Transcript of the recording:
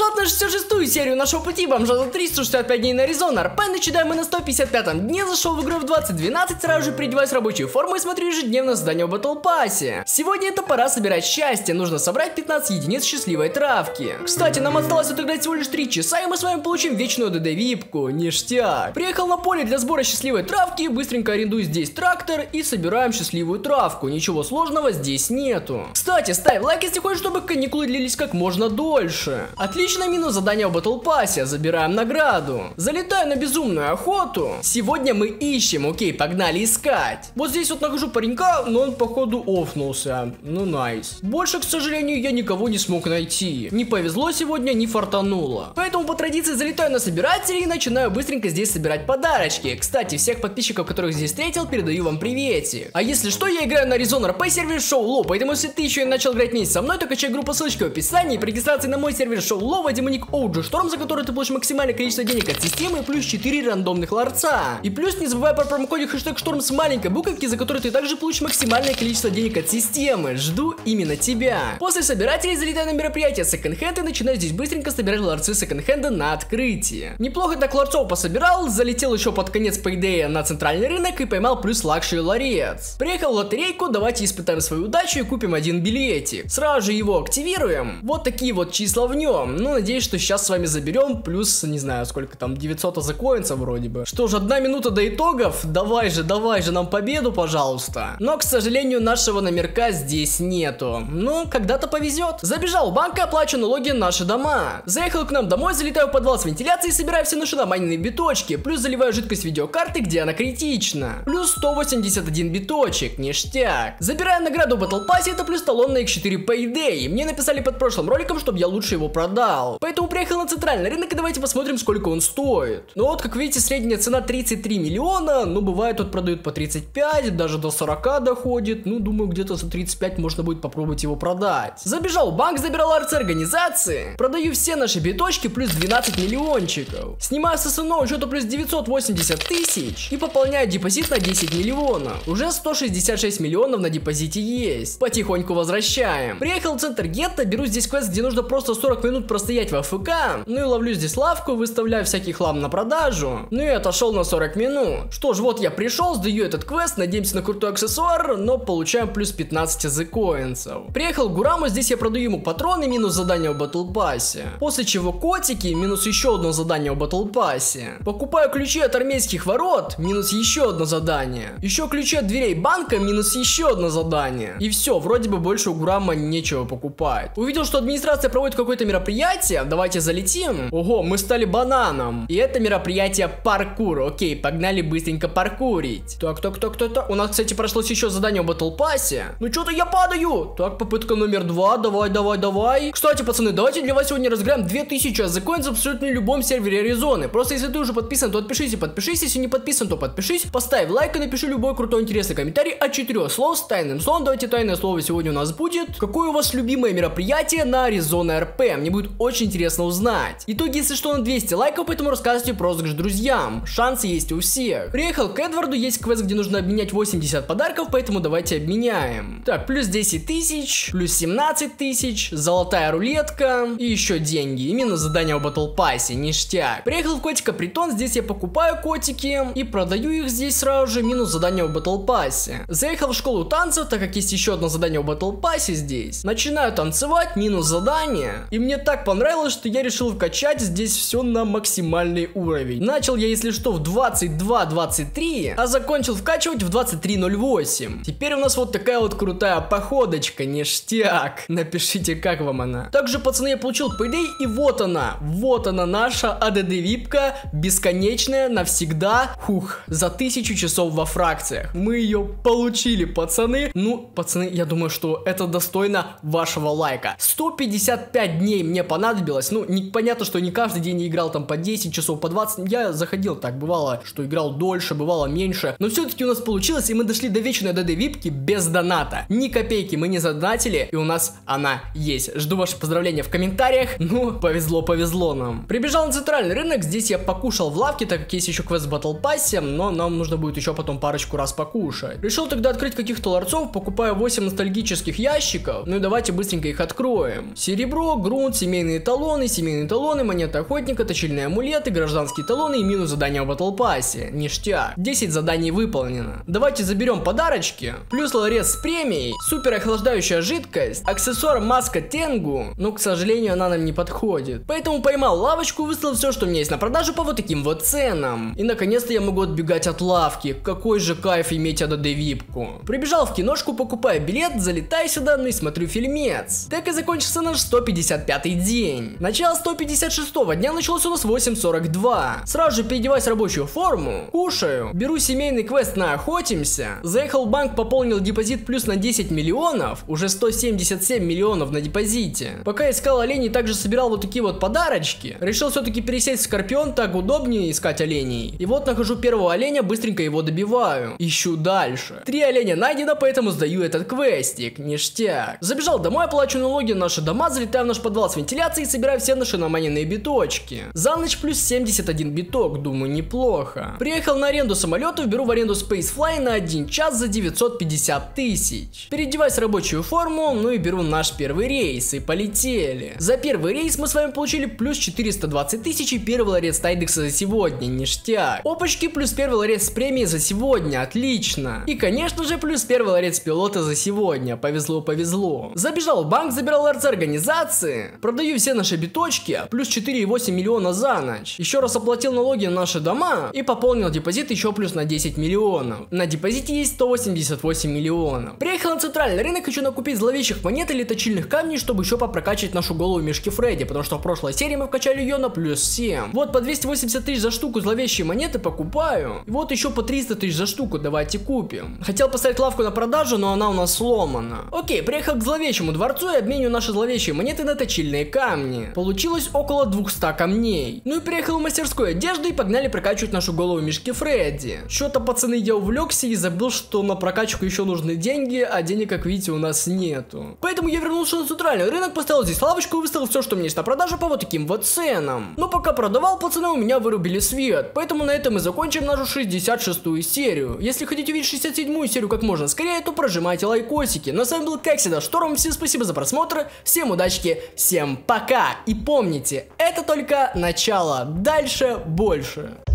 пожаловать на 66-ю серию нашего пути бомжа за 365 дней на Arizona RP. Начинаем мы на 155-м дне, зашел в игру в 20:12, сразу же переодеваюсь в рабочую форму и смотрю ежедневно задание в Battle Pass'е. Сегодня это пора собирать счастье, нужно собрать 15 единиц счастливой травки. Кстати, нам осталось отыграть всего лишь 3 часа, и мы с вами получим вечную ДД-випку, ништяк. Приехал на поле для сбора счастливой травки, быстренько арендую здесь трактор и собираем счастливую травку, ничего сложного здесь нету. Кстати, ставь лайк, если хочешь, чтобы каникулы длились как можно дольше. Отличное минус задание в Battle Pass'е, забираем награду. Залетаю на безумную охоту. Сегодня мы ищем, окей, погнали искать. Вот здесь вот нахожу паренька, но он походу офнулся. Ну найс. Больше, к сожалению, я никого не смог найти. Не повезло сегодня, не фартануло. Поэтому по традиции залетаю на собирателей и начинаю быстренько здесь собирать подарочки. Кстати, всех подписчиков, которых здесь встретил, передаю вам приветик. А если что, я играю на Arizona RP сервере Show Low, поэтому если ты еще и начал играть вместе со мной, то качай группу, ссылочка в описании. При регистрации на мой сервер Show Low вводи ник OG Storm, за который ты получишь максимальное количество денег от системы и плюс 4 рандомных ларца. И плюс не забывай про промокодик хэштег Storm с маленькой буковки, за который ты также получишь максимальное количество денег от системы. Жду именно тебя. После собирателей залетаю на мероприятие Second Hand и начинаю здесь быстренько собирать ларцы Second Hand на открытие. Неплохо так ларцов пособирал, залетел еще под конец Payday на центральный рынок и поймал плюс лакшери ларец. Приехал в лотерейку, давайте испытаем свою удачу и купим один билетик. Сразу же его активируем. Вот такие вот числа в нем. Ну, надеюсь, что сейчас с вами заберем плюс, не знаю, сколько там, 900 азакоинцев вроде бы. Что ж, 1 минута до итогов. Давай же нам победу, пожалуйста. Но, к сожалению, нашего номерка здесь нету. Ну, когда-то повезет. Забежал в банк и оплачу налоги на наши дома. Заехал к нам домой, залетаю в подвал с вентиляцией, собираю все наши доманенные биточки. Плюс заливаю жидкость видеокарты, где она критична. Плюс 181 биточек, ништяк. Забираю награду в Battle Pass'е, это плюс талон на X4 Payday. Мне написали под прошлым роликом, чтобы я лучше его продал. Поэтому приехал на центральный рынок и давайте посмотрим, сколько он стоит. Ну вот, как видите, средняя цена 33 миллиона. Ну, бывает, тут продают по 35, даже до 40 доходит. Ну, думаю, где-то за 35 можно будет попробовать его продать. Забежал в банк, забирал ларцы организации. Продаю все наши биточки плюс 12 миллиончиков. Снимаю с СНО что-то плюс 980 тысяч. И пополняю депозит на 10 миллионов. Уже 166 миллионов на депозите есть. Потихоньку возвращаем. Приехал в центр гетто, беру здесь квест, где нужно просто 40 минут простоять в АФК. Ну и ловлю здесь лавку, выставляю всякий хлам на продажу. Ну и отошел на 40 минут. Что ж, вот я пришел, сдаю этот квест, надеемся на крутой аксессуар, но получаем плюс 15 азекоинцев. Приехал к Гураму, здесь я продаю ему патроны, минус задание в Battle Pass'е. После чего котики, минус еще одно задание в Battle Pass'е. Покупаю ключи от армейских ворот, минус еще одно задание. Еще ключи от дверей банка, минус еще одно задание. И все, вроде бы больше у Гурама нечего покупать. Увидел, что администрация проводит какое-то мероприятие, давайте залетим. Ого, мы стали бананом. И это мероприятие паркур. Окей, погнали быстренько паркурить. Так. У нас, кстати, прошлось еще задание в Battle Pass'е. Ну что-то я падаю. Так, попытка номер 2, давай. Кстати, пацаны, давайте для вас сегодня разыграем 2000 азекоинцев в абсолютно любом сервере Аризоны. Просто если ты уже подписан, то подпишись, если не подписан, то подпишись, поставь лайк и напиши любой крутой интересный комментарий от 4 слов с тайным словом. Давайте тайное слово сегодня у нас будет. Какое у вас любимое мероприятие на Arizona RP? Мне будет очень интересно узнать. Итоги, если что, на 200 лайков, поэтому рассказывайте про розыгрыш друзьям. Шансы есть у всех. Приехал к Эдварду, есть квест, где нужно обменять 80 подарков, поэтому давайте обменяем. Так, плюс 10 тысяч, плюс 17 тысяч, золотая рулетка и еще деньги. Именно задание в Battle Pass'е, ништяк. Приехал в котика притон, здесь я покупаю котики и продаю их здесь сразу же, минус задание в Battle Pass'е. Заехал в школу танцев, так как есть еще одно задание в Battle Pass'е здесь. Начинаю танцевать, минус задание. И мне так понравилось, что я решил вкачать здесь все на максимальный уровень. Начал я, если что, в 22-23, а закончил вкачивать в 23:08. Теперь у нас вот такая вот крутая походочка, ништяк. Напишите, как вам она. Также, пацаны, я получил Payday, и вот она наша АДД-випка, бесконечная, навсегда, за 1000 часов во фракциях. Мы ее получили, пацаны. Ну, пацаны, я думаю, что это достойно вашего лайка. 155 дней мне понадобилось. Ну, понятно, что не каждый день я играл там по 10 часов, по 20. Я заходил так, бывало, что играл дольше, бывало меньше. Но все-таки у нас получилось, и мы дошли до вечной АДД-випки без доната. Ни копейки мы не задонатили, и у нас она есть. Жду ваши поздравления в комментариях. Ну, повезло нам. Прибежал на центральный рынок, здесь я покушал в лавке, так как есть еще квест в Battle Pass'е, но нам нужно будет еще потом парочку раз покушать. Решил тогда открыть каких-то ларцов, покупаю 8 ностальгических ящиков. Ну и давайте быстренько их откроем. Серебро, грунт, семейный семейные талоны, монеты охотника, точильные амулеты, гражданские талоны и минус задания в Battle Pass. Ништяк. 10 заданий выполнено. Давайте заберем подарочки. Плюс ларец с премией, супер охлаждающая жидкость, аксессуар маска Тенгу, но, к сожалению, она нам не подходит. Поэтому поймал лавочку и выставил все, что у меня есть на продажу по вот таким вот ценам. И наконец-то я могу отбегать от лавки. Какой же кайф иметь АДД-випку. Прибежал в киношку, покупаю билет, залетаю сюда, ну и смотрю фильмец. Так и закончился наш 155-й день. Начало 156-го дня началось у нас в 8:42. Сразу же переодеваюсь в рабочую форму, кушаю, беру семейный квест на охотимся, заехал в банк, пополнил депозит плюс на 10 миллионов, уже 177 миллионов на депозите. Пока искал оленей, также собирал вот такие вот подарочки. Решил все-таки пересесть в Скорпион, так удобнее искать оленей. И вот нахожу первого оленя, быстренько его добиваю. Ищу дальше. 3 оленя найдено, поэтому сдаю этот квестик. Ништяк. Забежал домой, оплачу налоги на наши дома, залетаю в наш подвал с вентиляцией и собираю все наши наманенные биточки. За ночь плюс 71 биток, думаю, неплохо. Приехал на аренду самолетов, беру в аренду Spacefly на 1 час за 950 тысяч. Переодеваюсь в рабочую форму, ну и беру наш первый рейс и полетели. За первый рейс мы с вами получили плюс 420 тысяч и первый ларец Тайдекса за сегодня, ништяк. Опачки, плюс первый ларец премии за сегодня, отлично. И конечно же плюс первый ларец пилота за сегодня, повезло. Забежал в банк, забирал ларцы организации, продаю все наши биточки, плюс 4,8 миллиона за ночь. Еще раз оплатил налоги на наши дома и пополнил депозит еще плюс на 10 миллионов. На депозите есть 188 миллионов. Приехал на центральный рынок, хочу накупить зловещих монет или точильных камней, чтобы еще попрокачивать нашу голову Мишки Фредди, потому что в прошлой серии мы вкачали ее на плюс 7. Вот по 280 тысяч за штуку зловещие монеты покупаю. И вот еще по 300 тысяч за штуку, давайте купим. Хотел поставить лавку на продажу, но она у нас сломана. Окей, приехал к зловещему дворцу и обменю наши зловещие монеты на точильные камни. Получилось около 200 камней. Ну и приехал в мастерскую одежды и погнали прокачивать нашу голову Мишки Фредди. Что-то, пацаны, я увлекся и забыл, что на прокачку еще нужны деньги, а денег, как видите, у нас нету. Поэтому я вернулся на центральный рынок, поставил здесь лавочку и выставил все, что у меня есть на продажу по вот таким вот ценам. Но пока продавал, пацаны, у меня вырубили свет. Поэтому на этом мы закончим нашу 66-ю серию. Если хотите увидеть 67-ю серию как можно скорее, то прожимайте лайкосики. Ну а с вами был, как всегда, Шторм. Всем спасибо за просмотр, всем удачки, всем пока. И помните, это только начало, дальше больше.